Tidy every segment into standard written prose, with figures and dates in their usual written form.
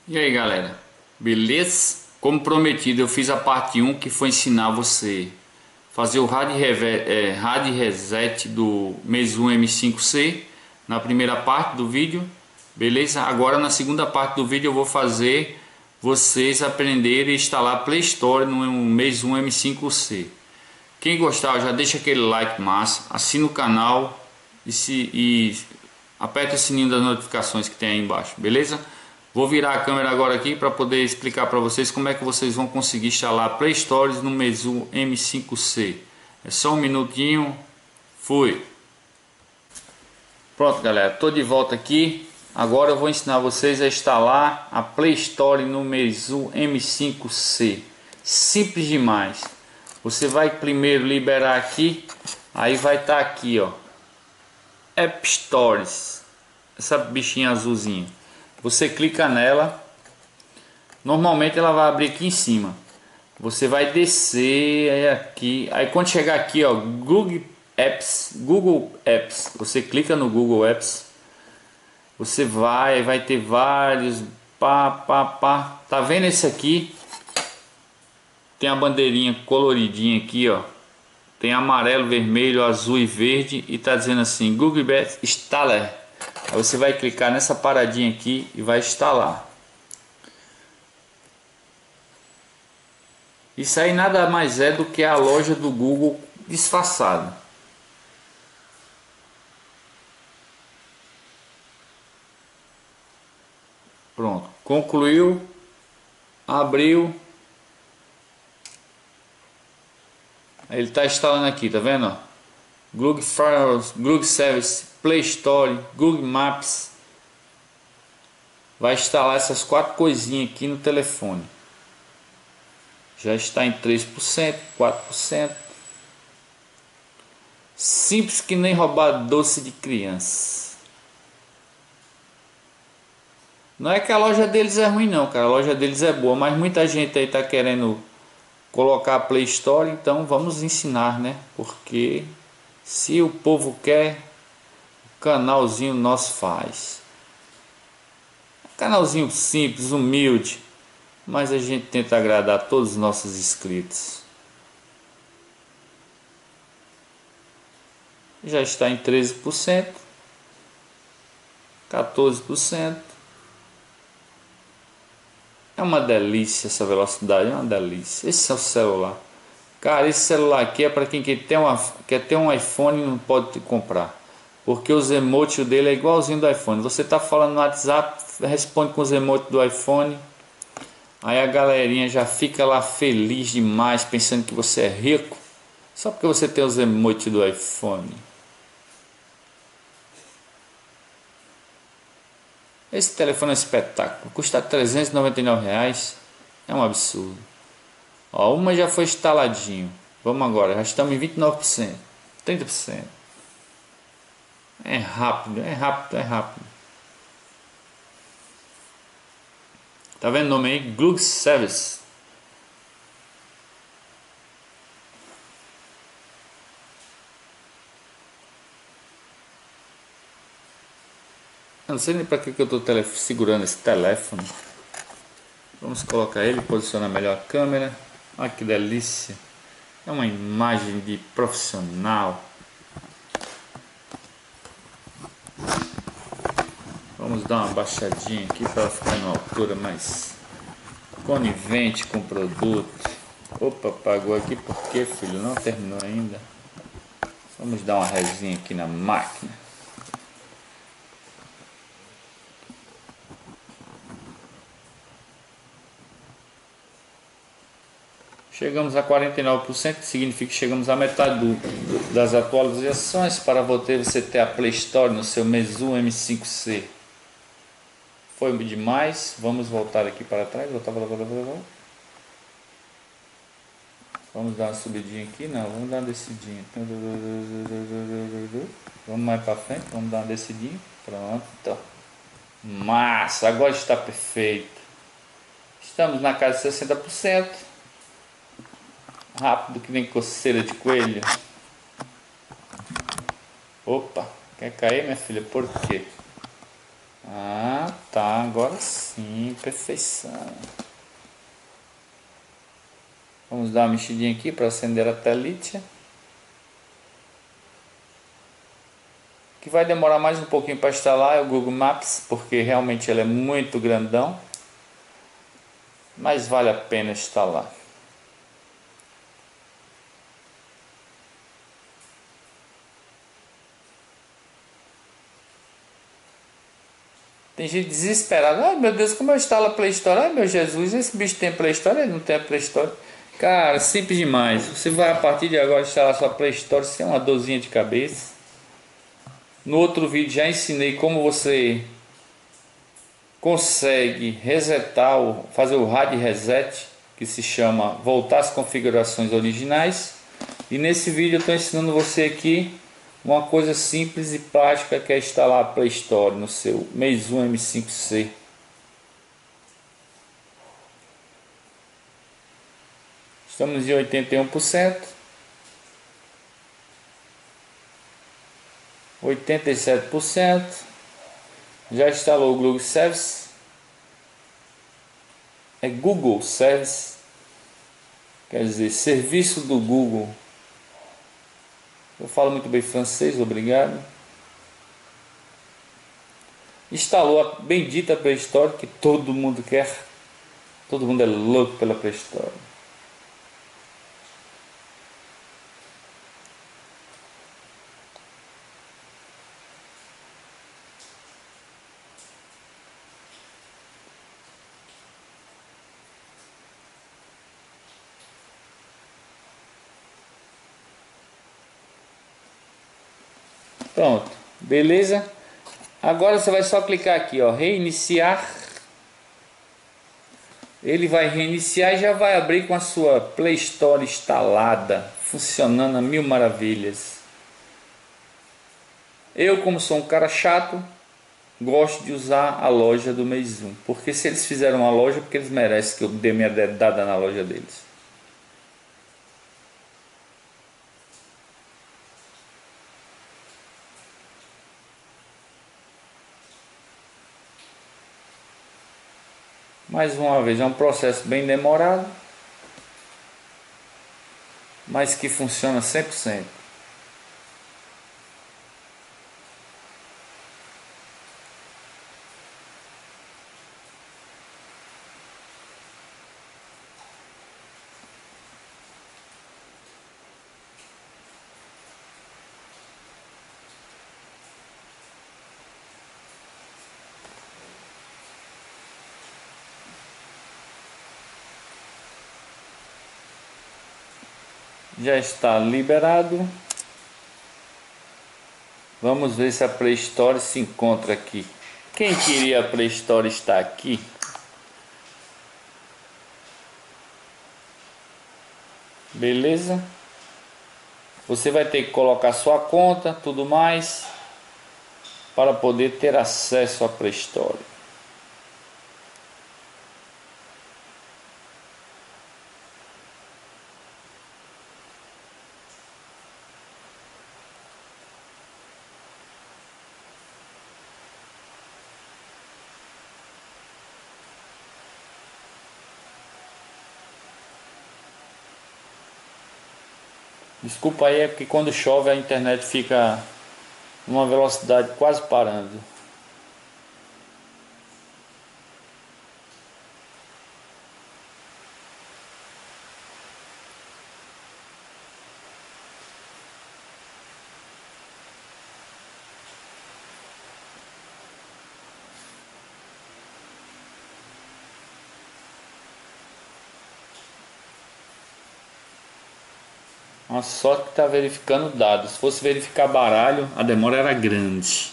E aí galera, beleza? Como prometido, eu fiz a parte 1 que foi ensinar você fazer o hard reset do Meizu M5C na primeira parte do vídeo, beleza? Agora na segunda parte do vídeo eu vou fazer vocês aprenderem a instalar Play Store no Meizu M5C. Quem gostar já deixa aquele like massa, assina o canal e aperta o sininho das notificações que tem aí embaixo, beleza? Vou virar a câmera agora aqui para poder explicar para vocês como é que vocês vão conseguir instalar Play Store no Meizu M5C. É só um minutinho, fui. Pronto galera, tô de volta aqui. Agora eu vou ensinar vocês a instalar a Play Store no Meizu M5C. Simples demais. Você vai primeiro liberar aqui, aí vai estar aqui, ó, App Stores, essa bichinha azulzinha. Você clica nela, normalmente ela vai abrir aqui em cima. Você vai descer aqui, aí quando chegar aqui, ó, Google Apps, você clica no Google Apps. Você vai ter vários, tá vendo esse aqui? Tem a bandeirinha coloridinha aqui, ó. Tem amarelo, vermelho, azul e verde e tá dizendo assim, Google Apps Installer. Aí você vai clicar nessa paradinha aqui e vai instalar. Isso aí nada mais é do que a loja do Google disfarçada. Pronto, concluiu, abriu. Ele está instalando aqui, tá vendo? Ó? Google Files, Google Service, Play Store, Google Maps. Vai instalar essas quatro coisinhas aqui no telefone. Já está em 3%, 4%. Simples que nem roubar doce de criança. Não é que a loja deles é ruim não, cara. A loja deles é boa, mas muita gente aí tá querendo colocar a Play Store, então vamos ensinar, né? Porque se o povo quer, o canalzinho nosso faz. Canalzinho simples, humilde, mas a gente tenta agradar todos os nossos inscritos. Já está em 13%, 14%. É uma delícia essa velocidade, é uma delícia. Esse é o celular. Cara, esse celular aqui é para quem quer ter um iPhone e não pode comprar. Porque os emotes dele é igualzinho do iPhone. Você tá falando no WhatsApp, responde com os emotes do iPhone. Aí a galerinha já fica lá feliz demais, pensando que você é rico. Só porque você tem os emotes do iPhone. Esse telefone é um espetáculo. Custa R$ 399. É um absurdo. Ó, uma já foi instaladinho. Vamos agora, já estamos em 29%, 30%. É rápido, é rápido, é rápido. Tá vendo o nome aí? Google Service. Eu não sei nem para que eu estou segurando esse telefone. Vamos colocar ele, posicionar melhor a câmera. Olha que delícia. É uma imagem de profissional. Vamos dar uma baixadinha aqui para ficar numa altura mais conivente com o produto. Opa, apagou aqui porque, filho, não terminou ainda. Vamos dar uma resinha aqui na máquina. Chegamos a 49%, que significa que chegamos à metade das atualizações para você ter a Play Store no seu Meizu M5C. Foi demais, vamos voltar aqui para trás, voltar. Vamos dar uma subidinha aqui, não, vamos dar uma descidinha. Vamos mais para frente, vamos dar uma descidinha, pronto. Massa, agora está perfeito. Estamos na casa de 60%. Rápido que nem coceira de coelho. Opa, quer cair minha filha? Por quê? Ah, tá, agora sim, perfeição. Vamos dar uma mexidinha aqui para acender a telite. Que vai demorar mais um pouquinho para instalar é o Google Maps, porque realmente ele é muito grandão. Mas vale a pena instalar. Tem gente desesperada. Ai meu Deus, como eu instalo a Play Store? Ai meu Jesus, esse bicho tem Play Store? Ele não tem a Play Store. Cara, simples demais. Você vai a partir de agora instalar sua Play Store sem uma dorzinha de cabeça. No outro vídeo já ensinei como você consegue resetar, fazer o hard reset, que se chama voltar às configurações originais. E nesse vídeo eu estou ensinando você aqui uma coisa simples e prática, que é instalar a Play Store no seu Meizu M5C. Estamos em 81%, 87%. Já instalou o Google Service? É Google Service, quer dizer, serviço do Google. Eu falo muito bem francês, obrigado. Instalou a bendita Play Store que todo mundo quer. Todo mundo é louco pela Play Store. Pronto, beleza? Agora você vai só clicar aqui, ó, reiniciar. Ele vai reiniciar e já vai abrir com a sua Play Store instalada, funcionando a mil maravilhas. Eu, como sou um cara chato, gosto de usar a loja do Meizu, porque se eles fizeram uma loja, porque eles merecem que eu dê minha dedada na loja deles. Mais uma vez, é um processo bem demorado, mas que funciona 100%. Já está liberado. Vamos ver se a Play Store se encontra aqui. Quem queria a Play Store está aqui. Beleza? Você vai ter que colocar sua conta, tudo mais, para poder ter acesso à Play Store. Desculpa aí, é porque quando chove a internet fica numa velocidade quase parando. Uma sorte que está verificando dados. Se fosse verificar baralho, a demora era grande.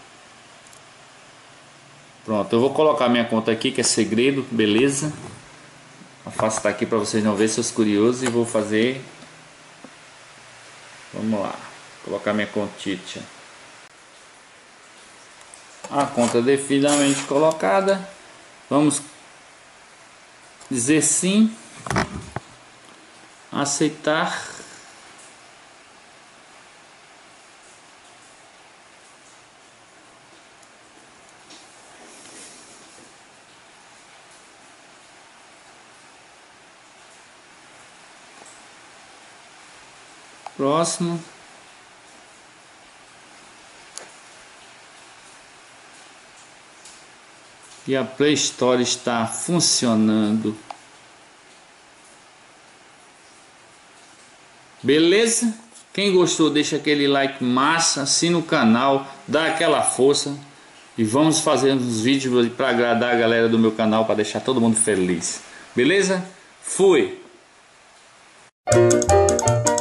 Pronto, eu vou colocar minha conta aqui, que é segredo, beleza? Afastar aqui para vocês não verem, seus curiosos, e vou fazer. Vamos lá, colocar minha continha. A conta devidamente colocada. Vamos dizer sim. Aceitar. Próximo. E a Play Store está funcionando. Beleza? Quem gostou, deixa aquele like massa, assina o canal, dá aquela força. E vamos fazer uns vídeos para agradar a galera do meu canal, para deixar todo mundo feliz. Beleza? Fui!